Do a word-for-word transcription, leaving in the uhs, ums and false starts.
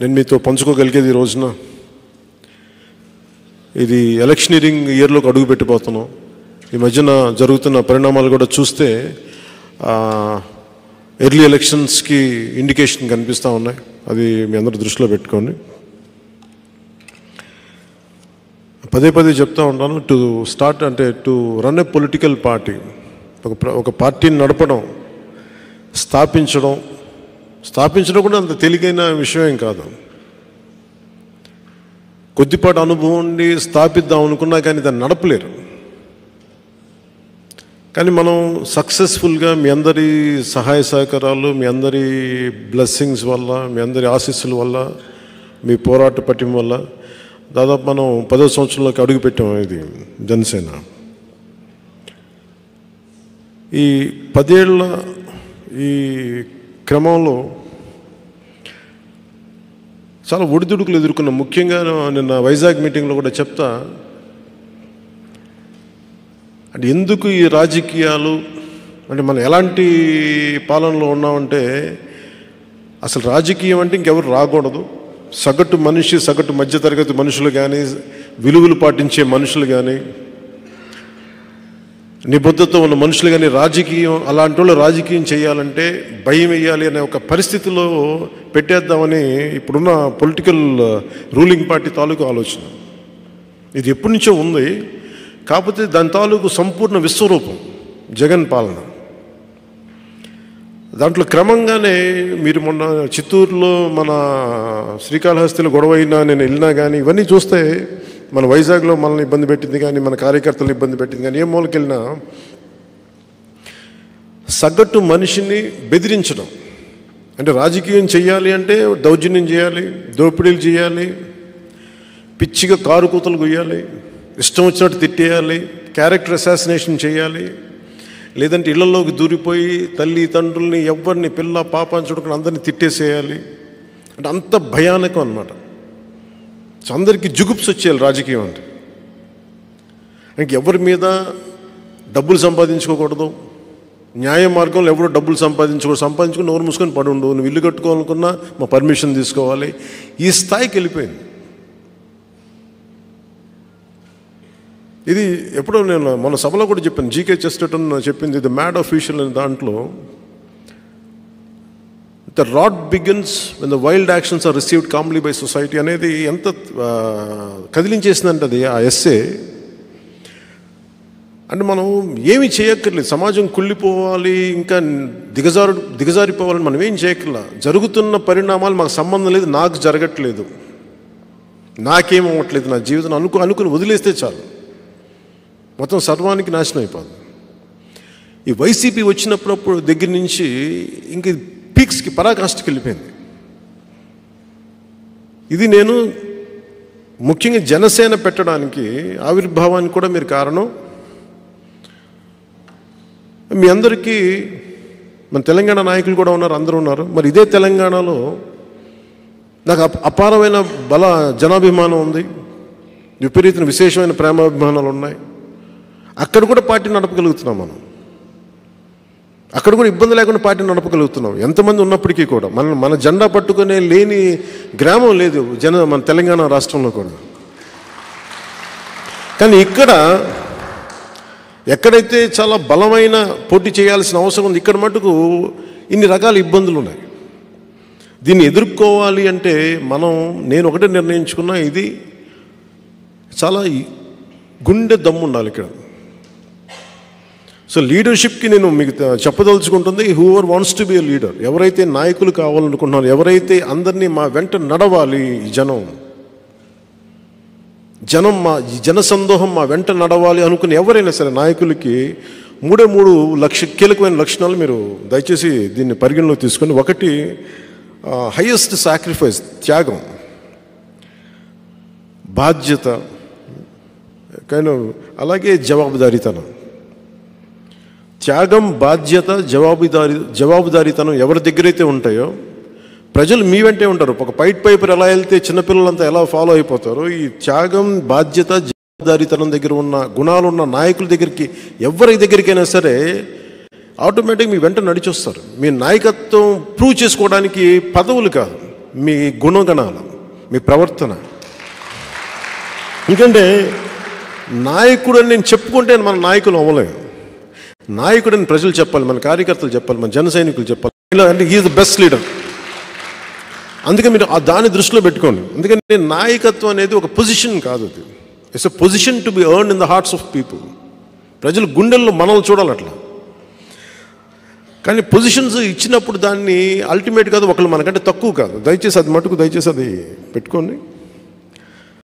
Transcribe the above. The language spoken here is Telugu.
నేను మీతో పంచుకోగలిగేది ఈ రోజున ఇది ఎలక్షనీరింగ్ ఇయర్లోకి అడుగు పెట్టిపోతున్నాం. ఈ మధ్యన జరుగుతున్న పరిణామాలు కూడా చూస్తే ఎర్లీ ఎలక్షన్స్కి ఇండికేషన్ కనిపిస్తూ ఉన్నాయి. అది మీ అందరూ దృష్టిలో పెట్టుకోండి. పదే పదే చెప్తా ఉంటాను, టు స్టార్ట్ అంటే to run a political party, ఒక ఒక పార్టీని నడపడం, స్థాపించడం స్థాపించడం కూడా అంత తేలికైన విషయం కాదు. కొద్దిపాటి అనుభవం ఉండి స్థాపిద్దాం అనుకున్నా కానీ దాన్ని నడపలేరు. కానీ మనం సక్సెస్ఫుల్గా మీ అందరి సహాయ సహకారాలు, మీ అందరి బ్లెస్సింగ్స్ వల్ల, మీ అందరి ఆశీస్సుల వల్ల, మీ పోరాట పటిమ వల్ల దాదాపు మనం పదో సంవత్సరంలోకి అడుగుపెట్టాం. ఇది జనసేన ఈ పదేళ్ల ఈ క్రమంలో చాలా ఒడిదుడుకులు ఎదుర్కొన్నాం. ముఖ్యంగా నిన్న వైజాగ్ మీటింగ్లో కూడా చెప్తా, అంటే ఎందుకు ఈ రాజకీయాలు, అంటే మనం ఎలాంటి పాలనలో ఉన్నామంటే అసలు రాజకీయం అంటే ఇంకెవరు రాకూడదు. సగటు మనిషి, సగటు మధ్యతరగతి మనుషులు కానీ, విలువలు పాటించే మనుషులు కానీ, నిబద్ధత ఉన్న మనుషులు కానీ రాజకీయం, అలాంటి వాళ్ళు రాజకీయం చేయాలంటే భయం వేయాలి అనే ఒక పరిస్థితిలో పెట్టేద్దామని ఇప్పుడున్న పొలిటికల్ రూలింగ్ పార్టీ తాలూకు ఆలోచన. ఇది ఎప్పటి నుంచో ఉంది. కాకపోతే దాని తాలూకు సంపూర్ణ విశ్వరూపం జగన్ పాలన. దాంట్లో క్రమంగానే మీరు మొన్న చిత్తూరులో మన శ్రీకాళహస్తిలో గొడవ అయినా నేను వెళ్ళినా కానీ ఇవన్నీ చూస్తే, మన వైజాగ్లో మనల్ని ఇబ్బంది పెట్టింది కానీ, మన కార్యకర్తలు ఇబ్బంది పెట్టింది కానీ, ఏ మూలకి వెళ్ళినా సగటు మనిషిని బెదిరించడం. అంటే రాజకీయం చేయాలి అంటే దౌర్జన్యం చేయాలి, దోపిడీలు చేయాలి, పిచ్చిగా కారు కూతలు కొయ్యాలి, ఇష్టం వచ్చినట్టు తిట్టేయాలి, క్యారెక్టర్ అసాసినేషన్ చేయాలి, లేదంటే ఇళ్లలోకి దూరిపోయి తల్లి తండ్రుల్ని ఎవరిని పిల్ల పాప అని చూడకుండా అందరినీ తిట్టేసేయాలి. అంటే అంత భయానకం అన్నమాట. సో అందరికీ జుగుప్స్ వచ్చేయాలి రాజకీయం అంటే. ఇంక ఎవరి మీద డబ్బులు సంపాదించుకోకూడదు, న్యాయ మార్గంలో ఎవరు డబ్బులు సంపాదించుకో సంపాదించుకుని నోరు మూసుకొని పడి ఉండు, నువ్వు ఇల్లు కట్టుకోవాలనుకున్నా మా పర్మిషన్ తీసుకోవాలి, ఈ స్థాయికి వెళ్ళిపోయింది. ఇది ఎప్పుడో నేను మన సభలో కూడా చెప్పాను, జీకే చెస్టన్ చెప్పింది, ఇది మ్యాడ్ అఫీషియల్ అనే దాంట్లో, the road begins when the wild actions are received calmly by society అనేది ఎంత కదిలించేసిందంటే అది ఆ ఎస్సే. అంటే మనం ఏమి చేయక్కర్లేదు, సమాజం కుళ్ళిపోవాలి, ఇంకా దిగజారు దిగజారిపోవాలని మనం ఏం చేయక్కర్లా. జరుగుతున్న పరిణామాలు మాకు సంబంధం లేదు, నాకు జరగట్లేదు, నాకేం అవ్వట్లేదు, నా జీవితం అనుకు అనుకుని వదిలేస్తే చాలు, మొత్తం సర్వానికి నాశనం అయిపోతుంది. ఈ వైసీపీ వచ్చినప్పుడు దగ్గర నుంచి ఇంక పీక్స్కి పరాకాష్ఠకి వెళ్ళిపోయింది. ఇది నేను ముఖ్యంగా జనసేన పెట్టడానికి, ఆవిర్భావానికి కూడా మీరు కారణం. మీ అందరికీ మన తెలంగాణ నాయకులు కూడా ఉన్నారు, అందరూ ఉన్నారు. మరి ఇదే తెలంగాణలో నాకు అపారమైన బల జనాభిమానం ఉంది, విపరీత విశేషమైన ప్రేమాభిమానాలు ఉన్నాయి. అక్కడ కూడా పార్టీ నడపగలుగుతున్నాం మనం, అక్కడ కూడా ఇబ్బంది లేకుండా పార్టీ నడపగలుగుతున్నాం. ఎంతమంది ఉన్నప్పటికీ కూడా మన మన జెండా పట్టుకునే లేని గ్రామం లేదు జన మన తెలంగాణ రాష్ట్రంలో కూడా. కానీ ఇక్కడ ఎక్కడైతే చాలా బలమైన పోటీ చేయాల్సిన అవసరం ఉంది, ఇక్కడ మటుకు ఇన్ని రకాల ఇబ్బందులు ఉన్నాయి. దీన్ని ఎదుర్కోవాలి అంటే మనం, నేను ఒకటే నిర్ణయించుకున్నా, ఇది చాలా గుండె దమ్ము ఉండాలి ఇక్కడ. సో లీడర్షిప్కి నేను మీకు చెప్పదలుచుకుంటుంది, whoever wants to be a leader, ఎవరైతే నాయకులు కావాలనుకుంటున్నారో, ఎవరైతే అందరినీ మా వెంట నడవాలి, ఈ జనం జనం మా ఈ జన సందోహం మా వెంట నడవాలి అనుకుని ఎవరైనా సరే నాయకులకి మూడే మూడు లక్ష కీలకమైన లక్షణాలు మీరు దయచేసి దీన్ని పరిగణలోకి తీసుకొని. ఒకటి, హైయెస్ట్ సాక్రిఫైస్, త్యాగం, బాధ్యత, కానీ అలాగే జవాబుదారీతనం. త్యాగం, బాధ్యత, జవాబుదారీ జవాబుదారీతనం ఎవరి దగ్గరైతే ఉంటాయో ప్రజలు మీ వెంటే ఉంటారు. ఒక పైట్ పైపర్ ఎలా వెళ్తే చిన్నపిల్లలంతా ఎలా ఫాలో అయిపోతారో, ఈ త్యాగం, బాధ్యత, జవాబుదారీతనం దగ్గర ఉన్న గుణాలు ఉన్న నాయకుల దగ్గరికి, ఎవరి దగ్గరికైనా సరే ఆటోమేటిక్ మీ వెంట నడిచొస్తారు. మీ నాయకత్వం ప్రూవ్ చేసుకోవడానికి పదవులు కాదు, మీ గుణగణాలు, మీ ప్రవర్తన. ఎందుకంటే నాయకుడు అని నేను చెప్పుకుంటే మన నాయకులు అవ్వలేము. నాయకుడు అని ప్రజలు చెప్పాలి, మన కార్యకర్తలు చెప్పాలి, మన జన సైనికులు చెప్పాలి. అంటే he is the best leader. అందుకే మీరు దాన్ని దృష్టిలో పెట్టుకోండి. ఎందుకంటే నాయకత్వం అనేది ఒక పొజిషన్ కాదు, అది it's a position to be earn in the hearts of people. ప్రజలు గుండెల్లో మనల్ని చూడాలి అట్లా. కానీ పొజిషన్స్ ఇచ్చినప్పుడు దాన్ని అల్టిమేట్ కాదు, ఒకళ్ళు మనకంటే తక్కువ కాదు. దయచేసి అది మటుకు దయచేసి అది పెట్టుకోండి.